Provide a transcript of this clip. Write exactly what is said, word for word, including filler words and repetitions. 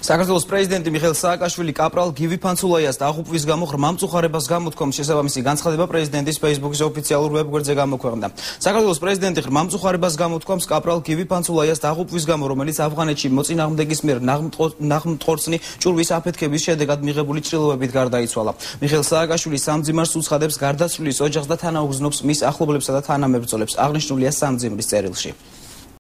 საქართველოს პრეზიდენტი მიხეილ სააკაშვილი კაპრალ გივი ფანცულაიას დაღუპვის გამო ღრმა მწუხარებას გამოთქვამს შესაბამისი განცხადება პრეზიდენტის Facebook-ის ოფიციალურ ვებგვერდზე გამოქვეყნდა. საქართველოს პრეზიდენტი ღრმა მწუხარებას გამოთქვამს კაპრალ გივი ფანცულაიას დაღუპვის გამო, რომელიც ავღანეთში მოწინააღმდეგის მიერ ნაღმტყორცნი ჭურვის აფეთქების შედეგად მიღებული ჭრილობებით გარდაიცვალა. მიხეილ სააკაშვილი სამძიმარს უცხადებს გარდაცვლილის ოჯახს და თანაუგზნობს მის ახლობლებსა და თანამებრძოლებს. აღნიშნულია სამძიმრის წერილში.